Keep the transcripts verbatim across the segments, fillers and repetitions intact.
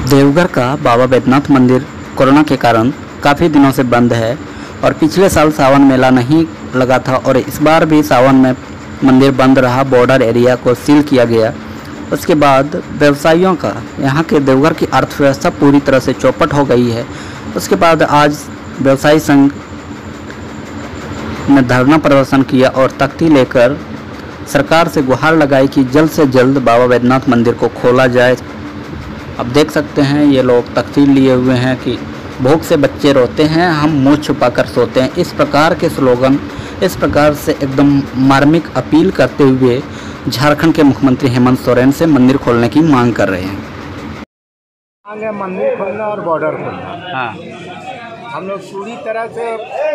देवघर का बाबा बैद्यनाथ मंदिर कोरोना के कारण काफ़ी दिनों से बंद है और पिछले साल सावन मेला नहीं लगा था और इस बार भी सावन में मंदिर बंद रहा। बॉर्डर एरिया को सील किया गया। उसके बाद व्यवसायियों का यहाँ के देवघर की अर्थव्यवस्था पूरी तरह से चौपट हो गई है। उसके बाद आज व्यवसायी संघ ने धरना प्रदर्शन किया और तख्ती लेकर सरकार से गुहार लगाई कि जल्द से जल्द बाबा बैद्यनाथ मंदिर को खोला जाए। अब देख सकते हैं ये लोग तख्ती लिए हुए हैं कि भूख से बच्चे रोते हैं, हम मुंह छुपाकर सोते हैं। इस प्रकार के स्लोगन, इस प्रकार से एकदम मार्मिक अपील करते हुए झारखंड के मुख्यमंत्री हेमंत सोरेन से मंदिर खोलने की मांग कर रहे हैं। मांग है मंदिर खोलना और बॉर्डर खोलना। हाँ, हम लोग पूरी तरह से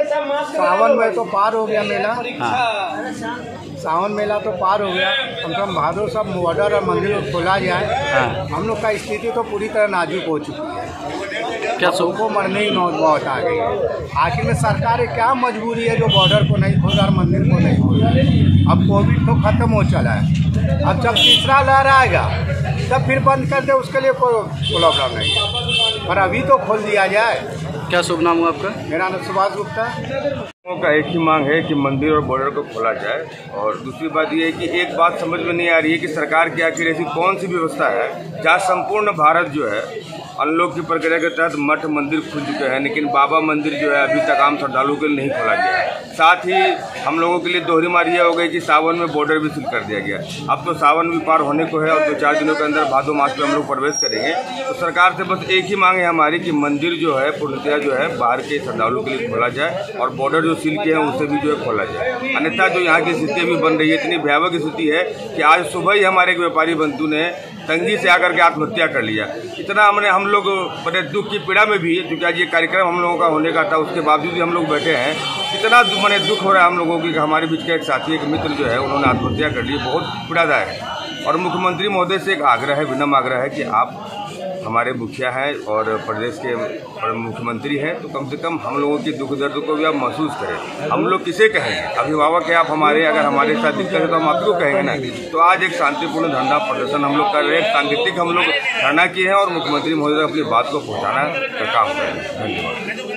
सावन में तो पार हो गया मेला। हाँ, सावन मेला तो पार हो गया, कम से कम भादो सब बॉर्डर और मंदिर को खोला जाए। हाँ। हम लोग का स्थिति तो पूरी तरह नाजुक हो चुकी है। क्या सो को मरने ही नौबत आ गई है। आखिर में सरकार की क्या मजबूरी है जो बॉर्डर को नहीं खोल और मंदिर को नहीं खोल। अब कोविड तो खत्म हो चला है, अब जब तीसरा लहर आएगा तब फिर बंद कर दे, उसके लिए कोई प्रॉब्लम नहीं है, पर अभी तो खोल दिया जाए। क्या शुभ नाम हुआ आपका? मेरा नाम सुभाष गुप्ता। लोगों का एक ही मांग है कि मंदिर और बॉर्डर को खोला जाए। और दूसरी बात यह है कि एक बात समझ में नहीं आ रही है कि सरकार की आखिर ऐसी कौन सी व्यवस्था है जहाँ संपूर्ण भारत जो है अनलॉक की प्रक्रिया के तहत मठ मंदिर खुल चुके हैं, लेकिन बाबा मंदिर जो है अभी तक आम श्रद्धालुओं के लिए नहीं खोला गया है। साथ ही हम लोगों के लिए दोहरी मार यह हो गई कि सावन में बॉर्डर भी सील कर दिया गया। अब तो सावन भी पार होने को है और दो चार दिनों के अंदर भादो मास में हम लोग प्रवेश करेंगे। तो सरकार से बस एक ही मांग है हमारी कि मंदिर जो है पूर्णतया जो है बाहर के श्रद्धालुओं के लिए खोला जाए और बॉर्डर जो सील किए हैं उसे भी जो है खोला जाए। अन्यथा जो यहाँ की स्थिति भी बन रही है, इतनी भयावह स्थिति है कि आज सुबह ही हमारे एक व्यापारी बंधु ने तंगी से आकर के आत्महत्या कर लिया। इतना हमने हम लोग बड़े दुख की पीड़ा में भी, क्योंकि आज ये कार्यक्रम हम लोगों का होने का था, उसके बावजूद भी हम लोग बैठे हैं। इतना मैंने दुख हो रहा है हम लोगों की कि हमारे बीच का एक साथी, एक मित्र जो है उन्होंने आत्महत्या कर ली। बहुत पीड़ादायक है। और मुख्यमंत्री महोदय से एक आग्रह है, विनम्र आग्रह है कि आप हमारे मुखिया हैं और प्रदेश के मुख्यमंत्री हैं, तो कम से कम हम लोगों की दुख दर्द को भी आप महसूस करें। हम लोग किसे कहेंगे? अभिभावक है आप हमारे, अगर हमारे साथ दिक्कत है तो हम आपको कहेंगे ना। तो आज एक शांतिपूर्ण धरना प्रदर्शन हम लोग कर रहे हैं, सांकेतिक हम लोग धरना किए हैं और मुख्यमंत्री महोदय अपनी बात को पहुँचाना का काम कर रहे हैं। धन्यवाद।